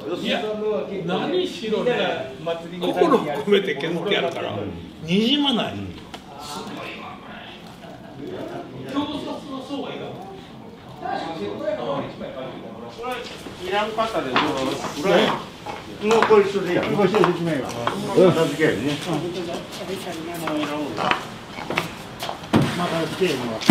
いや、何しろね、心を込めて削ってやるから、にじまない。すごいわ、これ。表札の層がいいかも。これ、いらんかったで、もうこれ一緒でいいや。これ一緒で1枚は。片付けやね。また付けやの。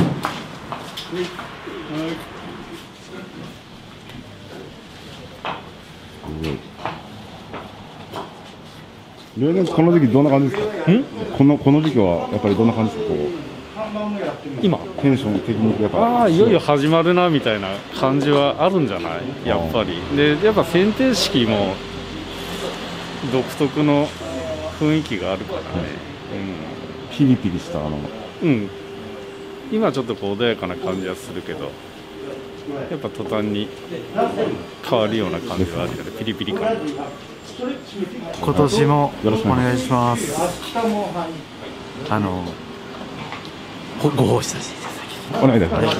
例年この時期どんな感じですか？この時期はやっぱりどんな感じですか？ 今テンション的にやっぱいよいよ始まるなみたいな感じはあるんじゃない？やっぱりでやっぱ選定式も独特の雰囲気があるからね、 ピリピリした今ちょっとこう穏やかな感じはするけど、やっぱ途端に変わるような感じがあるよね、ピリピリ感。 今年もよろしくお願いします。ご奉仕させていただきます。 お願いいたします。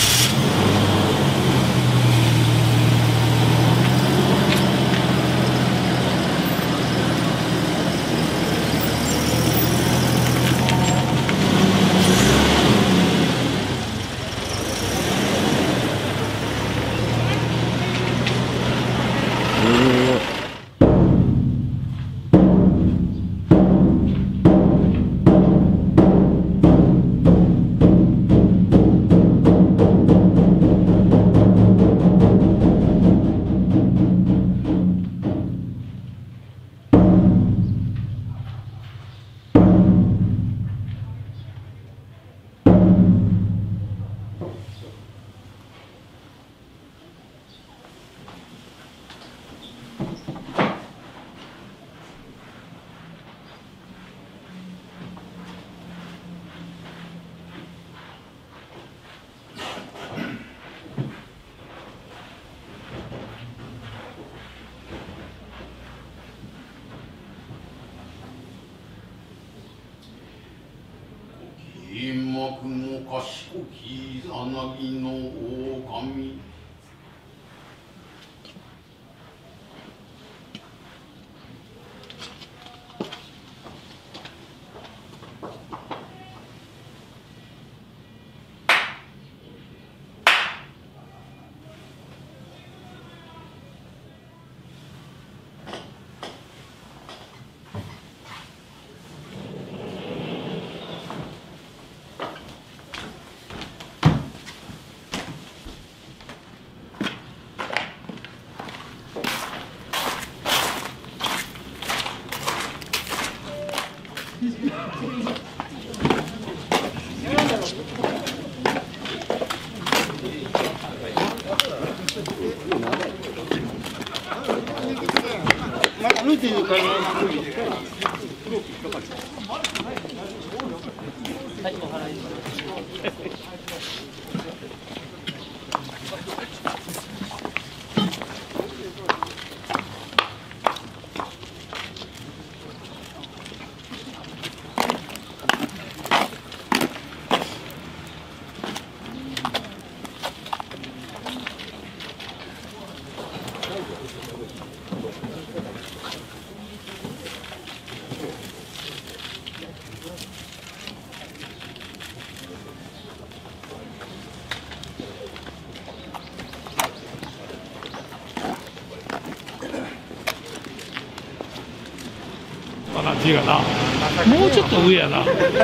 銀幕の賢きざなぎの狼。 字がな、もうちょっと上やな。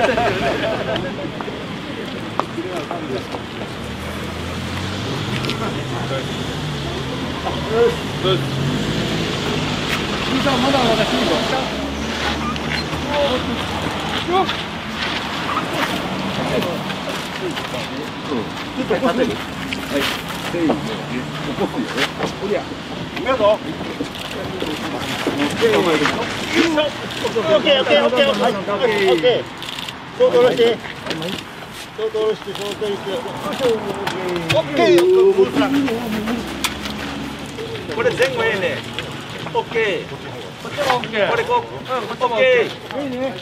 これ前後ええね。オッケー。こっちもオッケー。これこう。オッケー。いいね。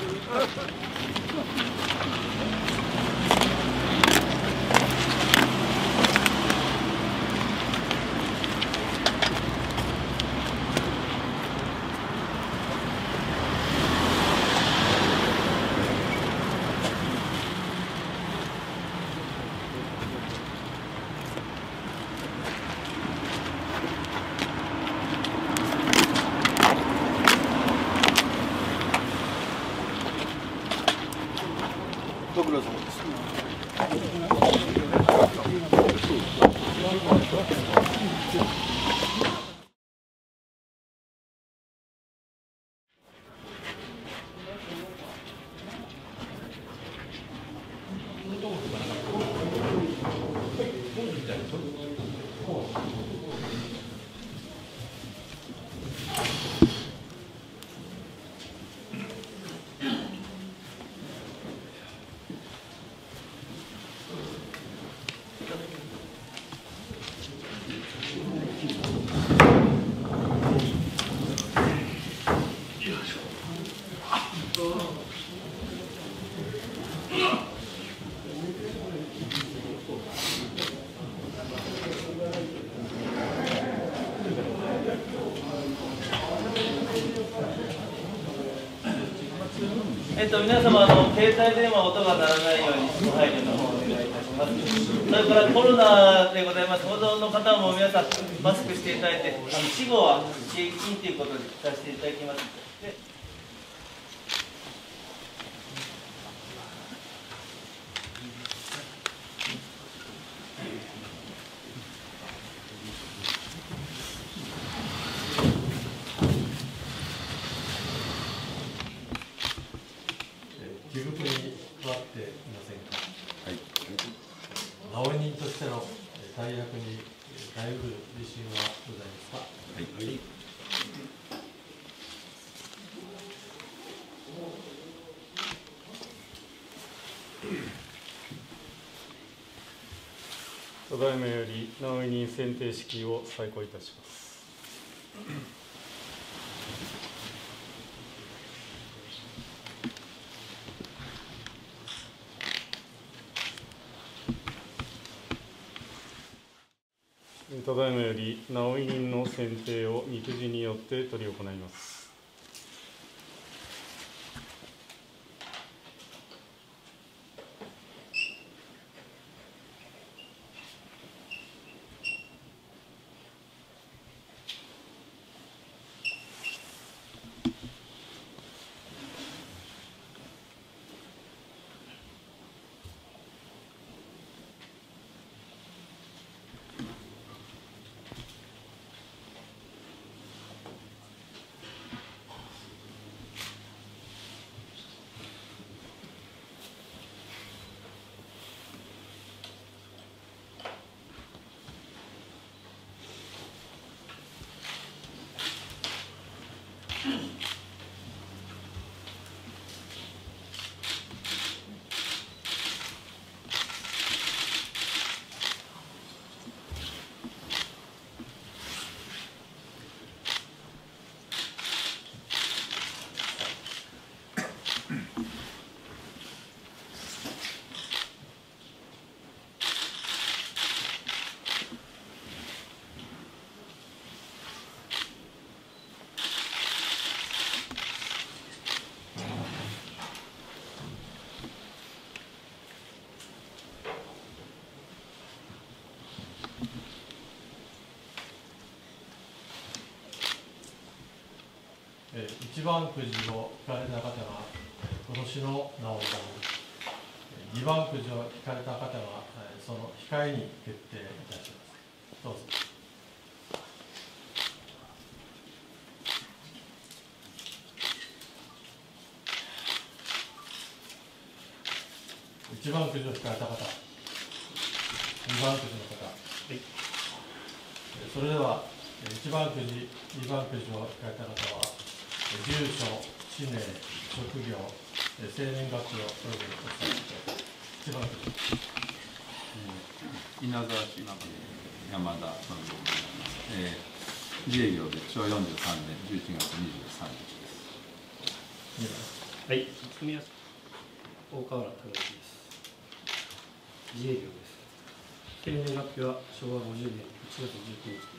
皆様携帯電話音が鳴らないようにご配慮の方お願いいたします。それからコロナでございます。保存の方も皆さんマスクしていただいて、死後は禁止ということでさせていただきます。 記録に加わっていませんか。はい。直人としての大役に耐えうる自信はございますか。はい。 ただいまより直人選定式を再考いたします。ただいまより直委人の選定を御くじによって執り行います。 1番くじを引かれた方が今年の直人、2番くじを引かれた方がその控えに決定いたします。どうぞ。1番くじを引かれた方、2番くじの方、はい、それでは1番くじ、2番くじを引かれた方は住所、氏名、職業、生年月日をそれぞれお伝えしてください。1番くじ。 稲沢市山田その自営業で昭和43年11月23日です。 はい、住安大河原隆之です。自営業です。生年月日は昭和50年1月19日です。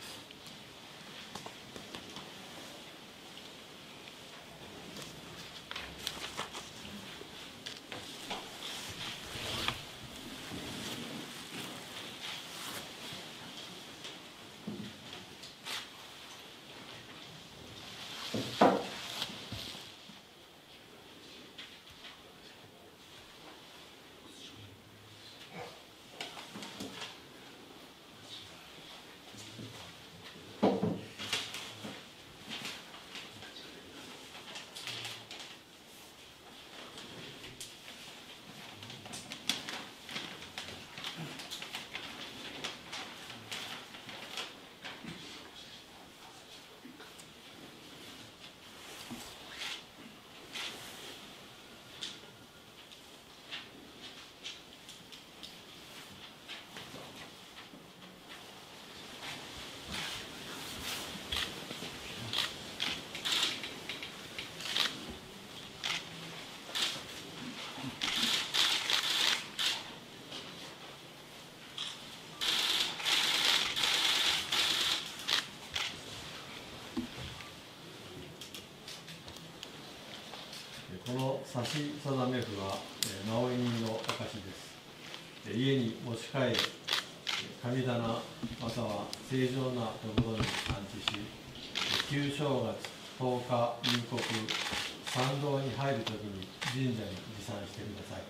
この差し定め符は直居人の証です。家に持ち帰り、神棚または正常なところに安置し、旧正月10日入国参道に入るときに神社に持参してください。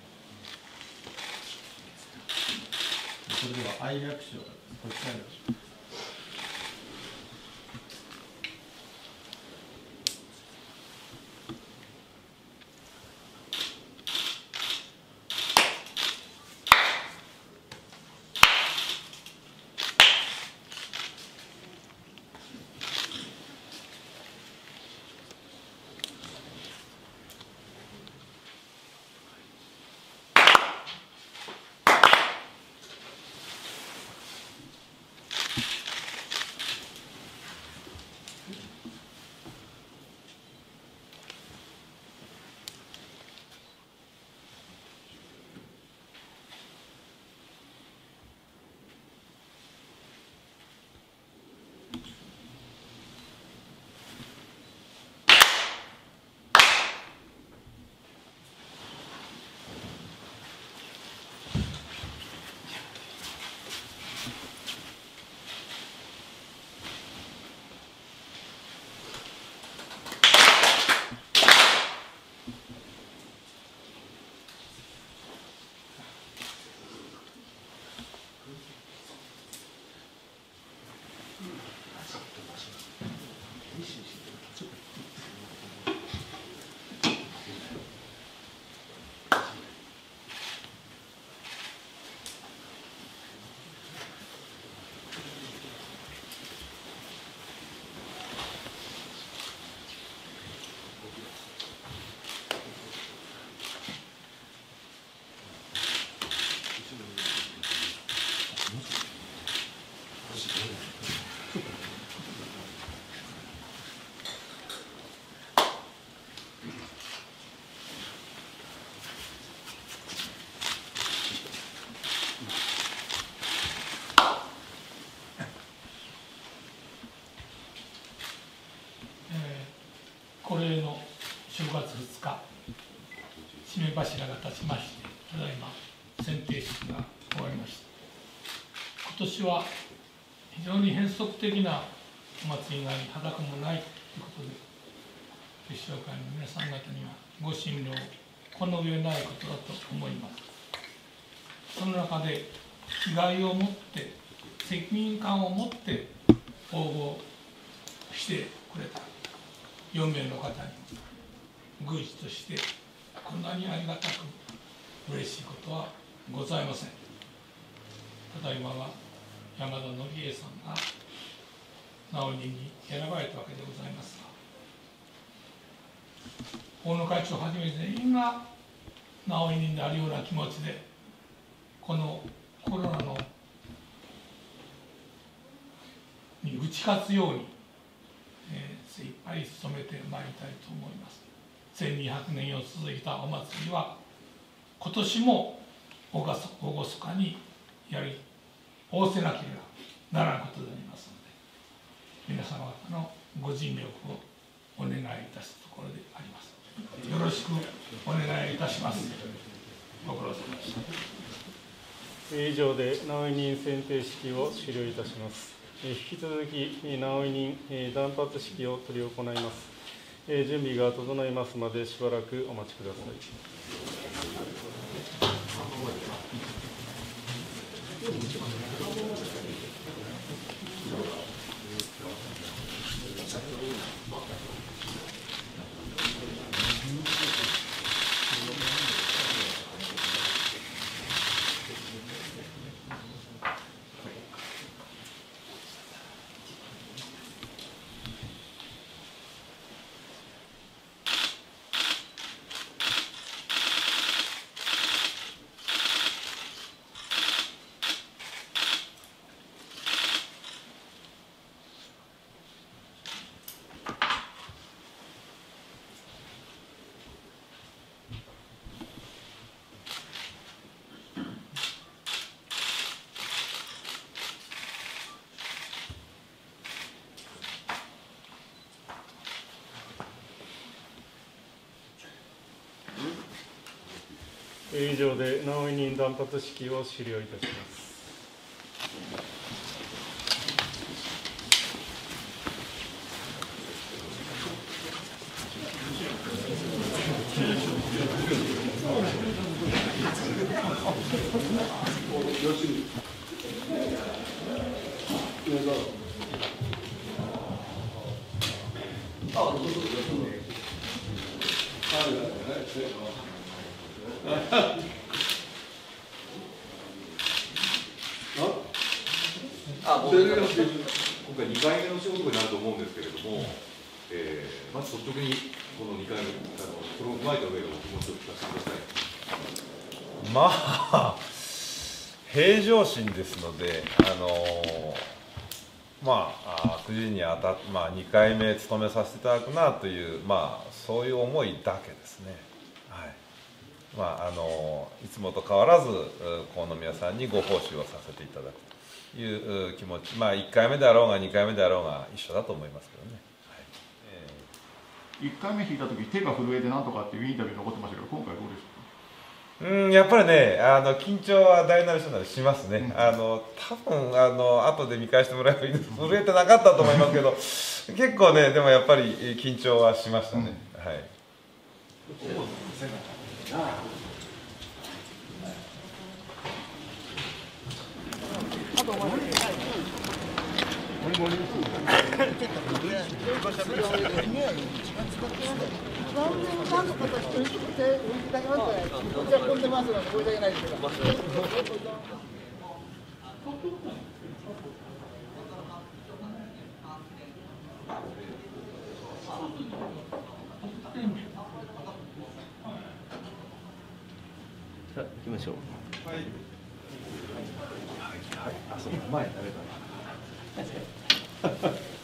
それでは愛楽書、こちらに。 これの正月2日、締め柱が立ちまして、ただいま剪定式が終わりました。今年は非常に変則的なお祭りがあり、裸もないということで、決勝会の皆さん方にはご心労、この上ないことだと思います。その中で、気概を持って、責任感を持って応募してくれた4名の方に宮司としてこんなにありがたく嬉しいことはございません。ただいまは山田紀栄さんが直人に選ばれたわけでございますが、大野会長はじめ全員が直人であるような気持ちで、このコロナのに打ち勝つように精一杯努めてまいりたいと思います。1200年を続いたお祭りは今年も厳かにやり仰せなければならんことでありますので、皆様方のご尽力をお願いいたすところであります。よろしくお願いいたします。ご苦労様でした。 以上で直居人選定式を終了いたします。引き続き直居人断髪式を執り行います。準備が整いますまでしばらくお待ちください。 以上で直委任断髪式を終了いたします。 今回2回目の仕事になると思うんですけれども、まず率直にこの2回目、これを踏まえた上でお気持ちを聞かせてください。 まあ、平常心ですので、9時に2回目務めさせていただくなという、そういう思いだけですね。いつもと変わらず、河宮さんにご奉仕をさせていただくという気持ち、1回目であろうが2回目であろうが一緒だと思いますけどね。 1回目引いたとき、手が震えてなんとかっていうインタビュー残ってましたけど、今回どうですか？ やっぱりね、緊張は大なり小なりしますね。多分後で見返してもらえばいいです。震えてなかったと思いますけど、結構ね、でもやっぱり緊張はしましたね。はい。 さあ行きましょう。 はい。 あ、そう前誰か。